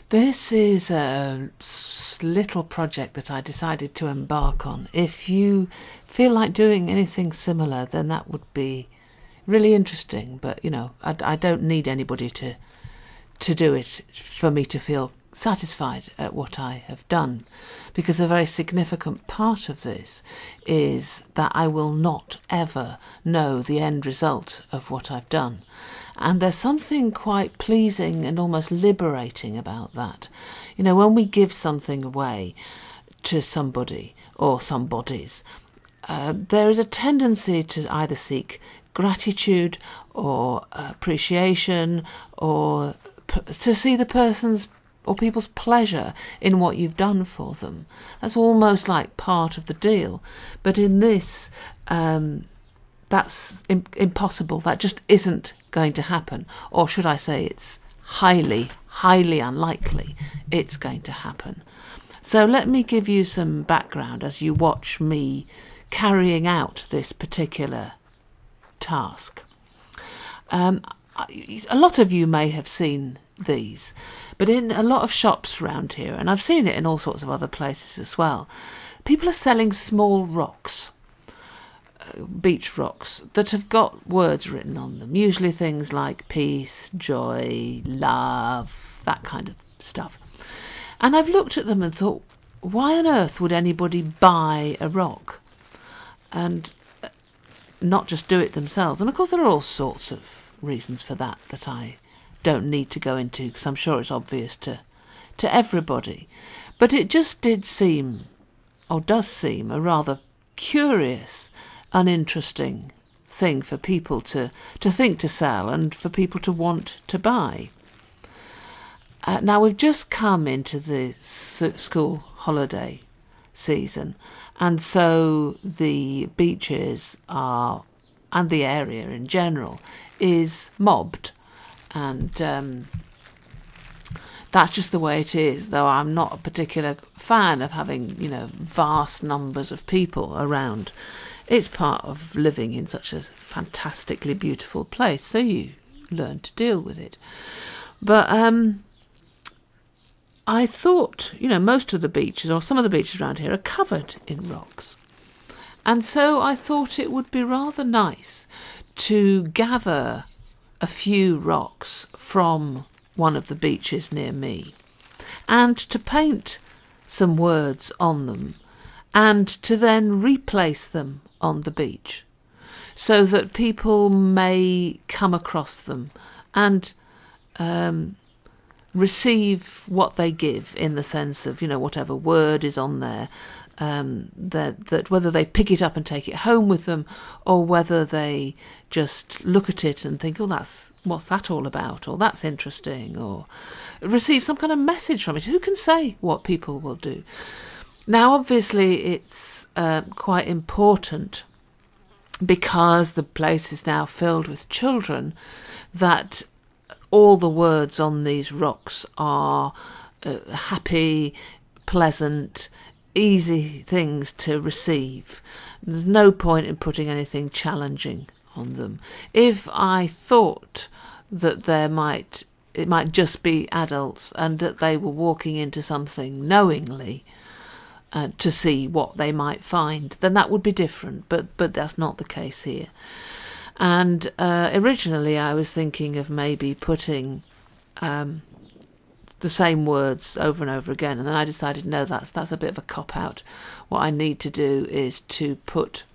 This is a little project that I decided to embark on. If you feel like doing anything similar, then that would be really interesting. But, I don't need anybody to do it for me to feel satisfied at what I have done, because a very significant part of this is that I will not ever know the end result of what I've done. And there's something quite pleasing and almost liberating about that. When we give something away to somebody or some bodies, there is a tendency to either seek gratitude or appreciation, or to see the person's or people's pleasure in what you've done for them. That's almost like part of the deal. But in this, that's impossible. That just isn't going to happen. Or should I say it's highly, highly unlikely it's going to happen. So let me give you some background as you watch me carrying out this particular task. A lot of you may have seen these, but in a lot of shops around here, and I've seen it in all sorts of other places as well, people are selling small rocks, beach rocks, that have got words written on them, usually things like peace, joy, love, that kind of stuff. And I've looked at them and thought, why on earth would anybody buy a rock and not just do it themselves? And of course there are all sorts of reasons for that I don't need to go into, because I'm sure it's obvious to everybody. But it just did seem, or does seem, a rather curious, uninteresting thing for people to think to sell and for people to want to buy. Now we've just come into the school holiday season, and so the beaches are, and the area in general, is mobbed. And that's just the way it is, though I'm not a particular fan of having, vast numbers of people around. It's part of living in such a fantastically beautiful place, so you learn to deal with it. But I thought, most of the beaches, or some of the beaches around here, are covered in rocks. And so I thought it would be rather nice to gather a few rocks from one of the beaches near me and to paint some words on them and to then replace them on the beach so that people may come across them and receive what they give, in the sense of, whatever word is on there, that whether they pick it up and take it home with them, or whether they just look at it and think, what's that all about, or that's interesting, or receive some kind of message from it. Who can say what people will do? Now, obviously, it's quite important, because the place is now filled with children, that all the words on these rocks are happy, pleasant, easy things to receive. There's no point in putting anything challenging on them. If I thought that it might just be adults and that they were walking into something knowingly to see what they might find, then that would be different, but that's not the case here. And originally I was thinking of maybe putting the same words over and over again, and then I decided, no, that's a bit of a cop-out. What I need to do is to put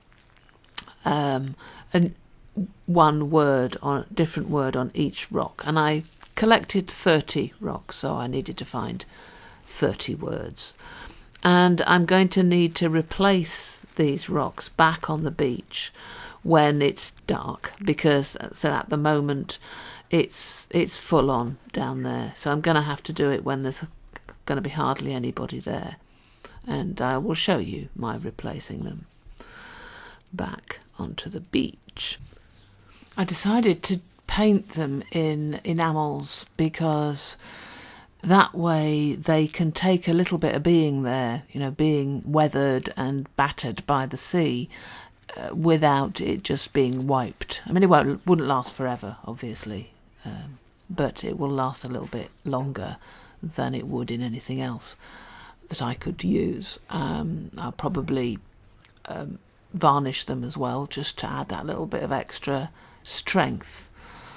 one word on, different word on each rock, and I collected 30 rocks, so I needed to find 30 words. And I'm going to need to replace these rocks back on the beach when it's dark, because so at the moment it's full on down there, so I'm going to have to do it when there's going to be hardly anybody there, and I will show you my replacing them back onto the beach. I decided to paint them in enamels because that way they can take a little bit of being there, being weathered and battered by the sea, without it just being wiped. I mean, it wouldn't last forever, obviously, but it will last a little bit longer than it would in anything else that I could use. I'll probably varnish them as well, just to add that little bit of extra strength.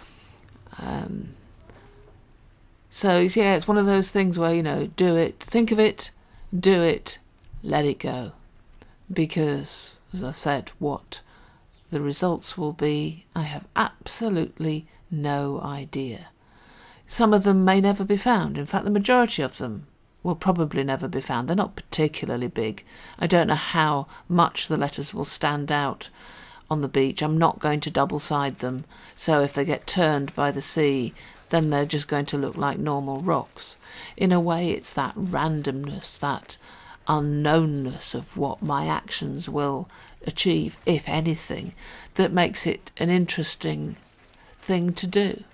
So yeah, it's one of those things where, you know, do it, think of it, do it, let it go. Because, as I said, what the results will be, I have absolutely no idea. Some of them may never be found. In fact, the majority of them will probably never be found. They're not particularly big. I don't know how much the letters will stand out on the beach. I'm not going to double-side them, so if they get turned by the sea, then they're just going to look like normal rocks. In a way, it's that randomness, that unknownness of what my actions will achieve, if anything, that makes it an interesting thing to do.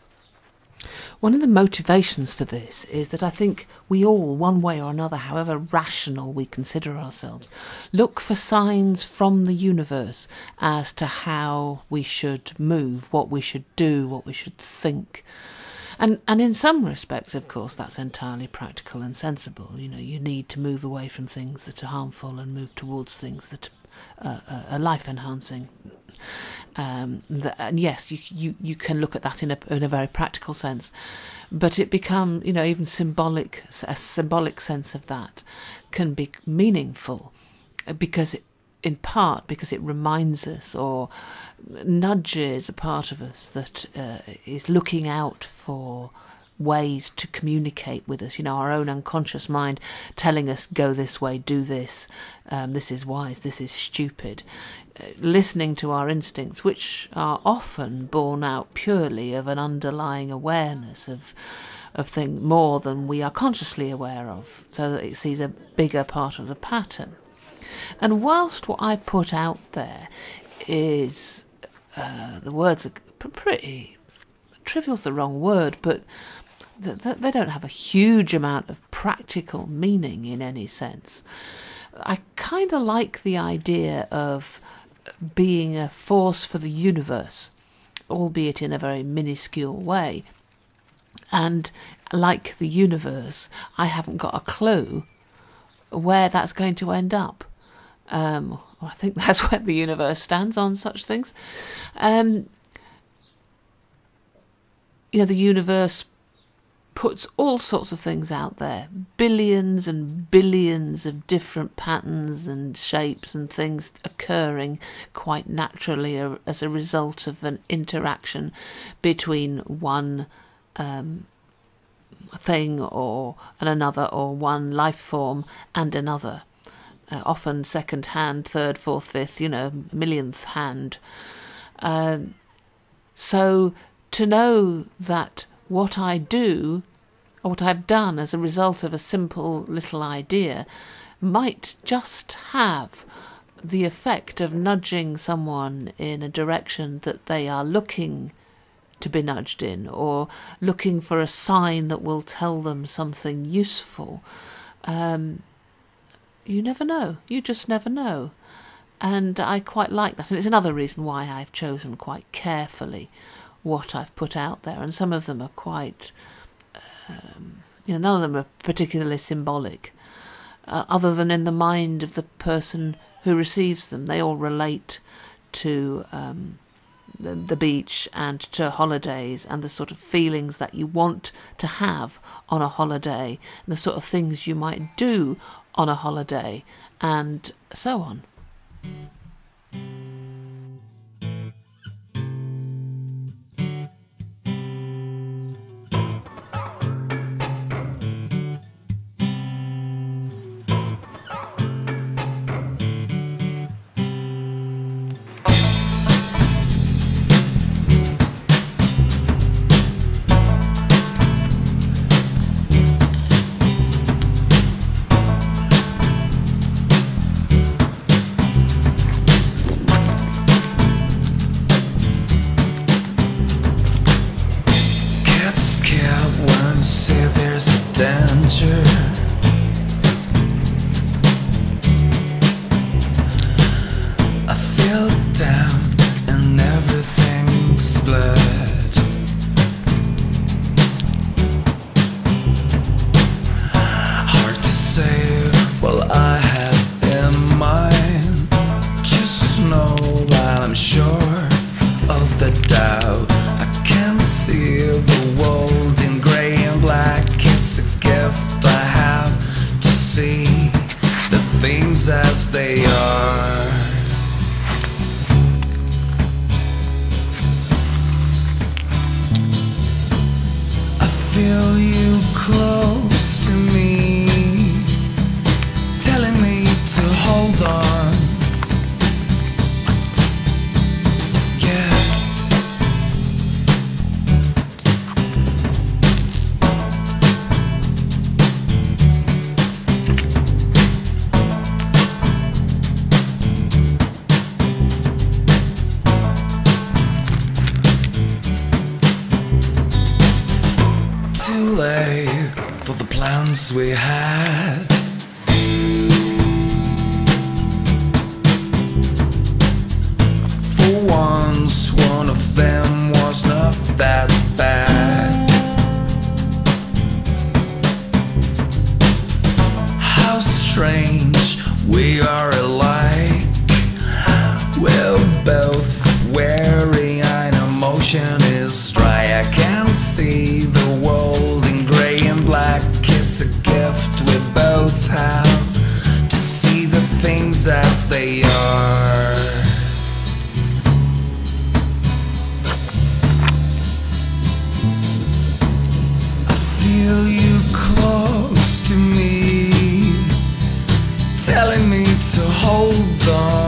One of the motivations for this is that I think we all, one way or another, however rational we consider ourselves, look for signs from the universe as to how we should move, what we should do, what we should think. And in some respects, of course, that's entirely practical and sensible. You know, you need to move away from things that are harmful and move towards things that are life-enhancing. And yes, you can look at that in a very practical sense, but it become, you know, even a symbolic sense of that can be meaningful, because in part because it reminds us or nudges a part of us that is looking out for ways to communicate with us, you know, our own unconscious mind telling us, go this way, do this, this is wise, this is stupid. Listening to our instincts, which are often born out purely of an underlying awareness of things more than we are consciously aware of, so that it sees a bigger part of the pattern. And whilst what I put out there is, the words are pretty, trivial's the wrong word, but they don't have a huge amount of practical meaning in any sense. I kind of like the idea of being a force for the universe, albeit in a very minuscule way. And like the universe, I haven't got a clue where that's going to end up. I think that's where the universe stands on such things. You know, the universe puts all sorts of things out there, billions and billions of different patterns and shapes and things occurring quite naturally as a result of an interaction between one thing and another, or one life form and another. Often second hand, third, fourth, fifth, you know, millionth hand. So to know that what I do, or what I've done as a result of a simple little idea, might just have the effect of nudging someone in a direction that they are looking to be nudged in, or looking for a sign that will tell them something useful. You never know. You just never know. And I quite like that. And it's another reason why I've chosen quite carefully what I've put out there. And some of them are quite, you know, none of them are particularly symbolic, other than in the mind of the person who receives them. They all relate to the beach and to holidays and the sort of feelings that you want to have on a holiday, and the sort of things you might do on a holiday, and so on. Say there's a danger. I feel damp and everything's blurred. feel you close to me, telling me to hold on. Yeah. Too late for the plans we had. For once, one of them was not that bad. How strange we are alike. We're both weary and emotion is dry. I can't see the world in grey and black. It's a gift we both have, to see the things as they are. I feel you close to me, telling me to hold on.